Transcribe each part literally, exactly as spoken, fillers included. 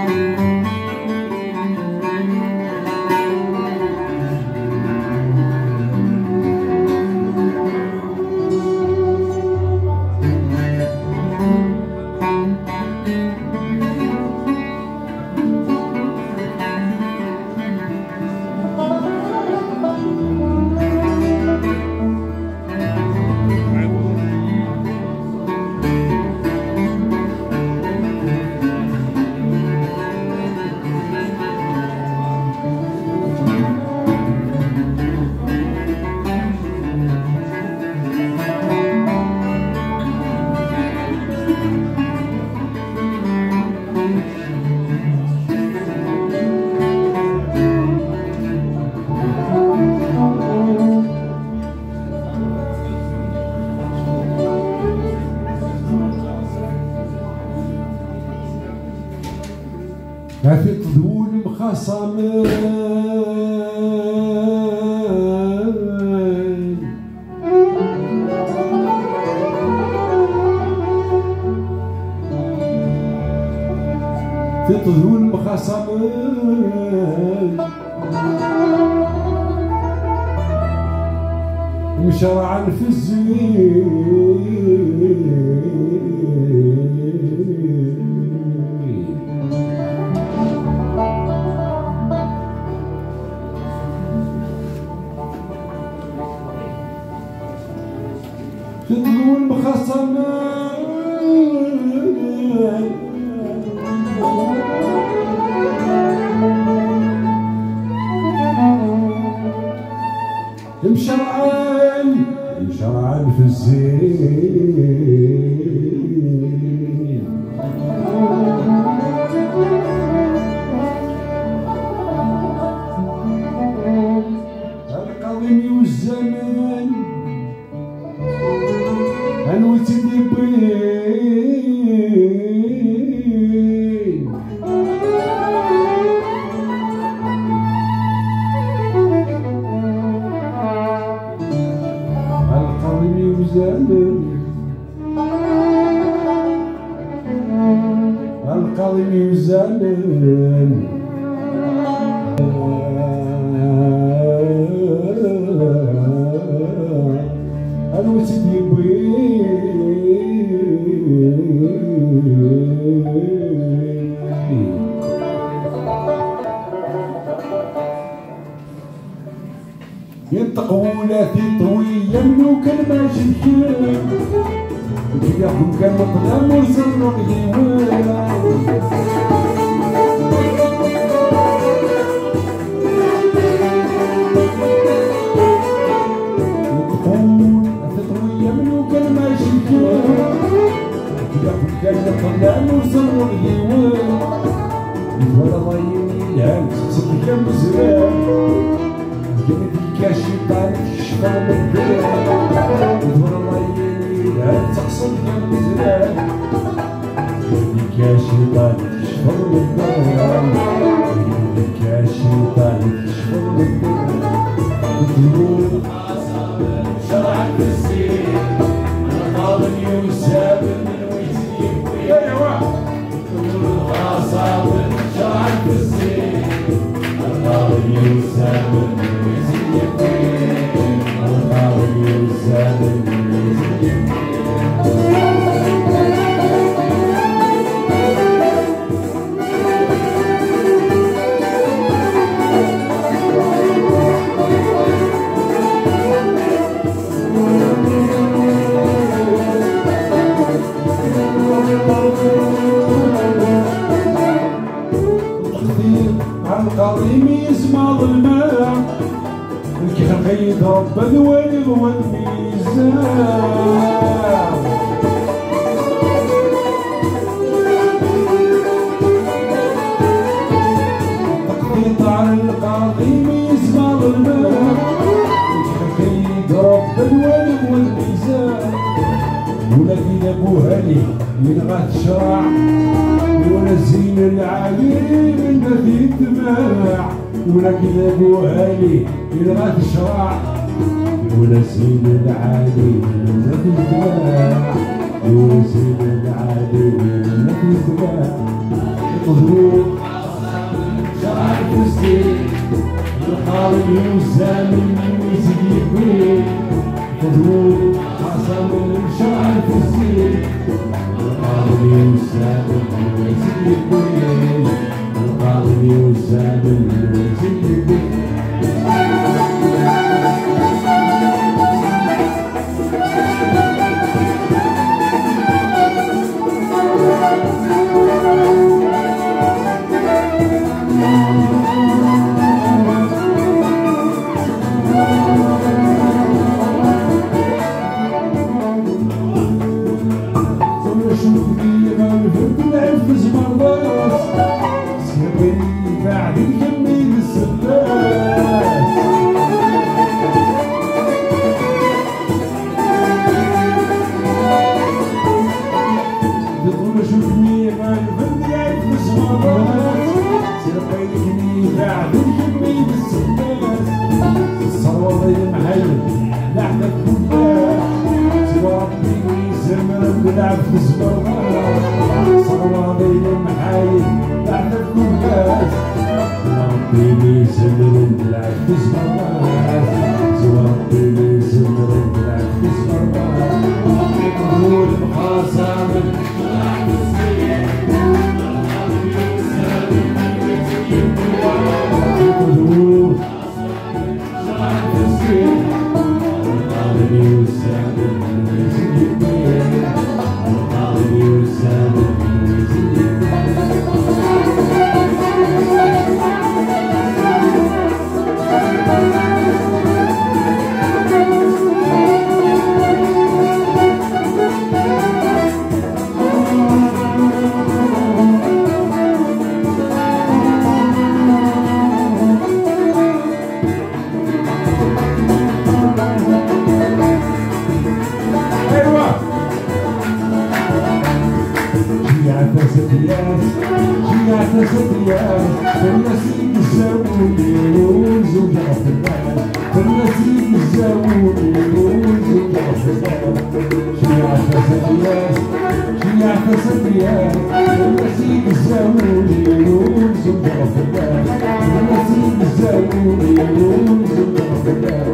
ما في طذول مخاصمين في طذول مخاصمين مشرعا في الزين تدلو المخاصمين مشرعان مشرعان في الزين القديم والزمان انويت ديبين القديم والزمان القديم والزمان انويت ينطقولاتي طويلة ملوك الماجيكين ديالهم كان مظلم وزروا الديوان ينطقولاتي طويلة ملوك الماجيكين ديالهم كان مظلم وزروا الديوان ولا ضايعين الهم صدق يا مزران جنبك يا شيطان شفا من الدرا والله يليلها تقصد يا مزران جنبك يا شيطان شفا من الدرا جنبك يا شيطان شفا من الدرا وتقول شرعك في الزين انا قاضي وسابر من ويزني ويا وتقول صابر شرعك في الزين انا قاضي وسابر القضيم يسمع ظلماء الكرق يضرب بذوالغ والميزان تقطيع القضيم يسمع ظلماء الكرق يضرب بذوالغ والميزان ولكن ابو هاني يلغى الشرع ولا الزين العالي ما في الدماع ولكن ابو هاني يلغى الشرع ولا الزين العالي ما في الدماع ولا الزين العالي ما في الدماع مضروب شعر فستين القارب يوزان ويزيد يكوين مضروب حصل شعر فستين القارب يوزان ويزيد يكوين القارب يوزان ويزيد يكوين نلعب في الزبرات صوابي المحايد بعد الكوكاس ربي سمر نلعب في الزبرات ربي سمر نلعب في الزبرات نقول بخاصة نلعب في الزبرات نقول نلعب في فالنسيم الزاوي وزوج عفنان فالنسيم الزاوي وزوج عفنان شيعة سديان شيعة سديان فالنسيم الزاوي وزوج عفنان فالنسيم الزاوي وزوج عفنان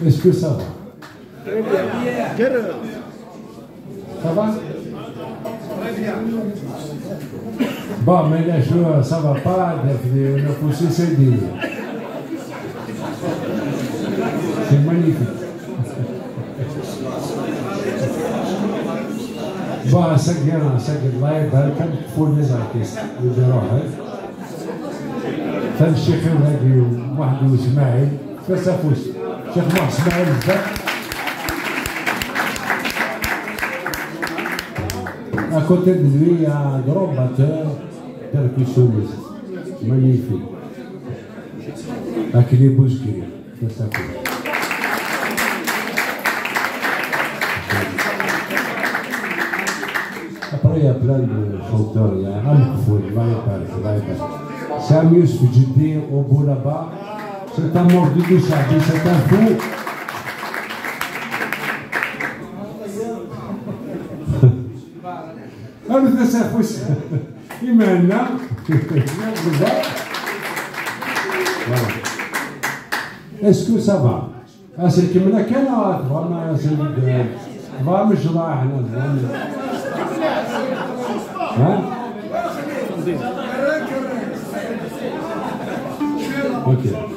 Est-ce que ça va? Ça va? Bon, mais les choses, ça va pas, on a poussé ses délires. C'est magnifique. Bon, سجل سجل الله يبارك فوق الارتيست يديروها هذا الشيخ هادي واحد اسماعيل فسافوس شيخ محمد اسماعيل بزاف à côté de lui il y a un grand batteur percussionniste magnifique Akili Bouchki فسافوس. Après, il y a plein de chanteurs. Il y a Am Kfour, Sam Youssef Djiddi, au bout là-bas. C'est un mort du Douchadi, c'est un fou. Alors, ça, c'est un fou. Il m'a un âme. Est-ce que ça va? Ah, c'est que maintenant, quelle heure? Vraiment, c'est le. Vraiment, je vais. Hein? Ok.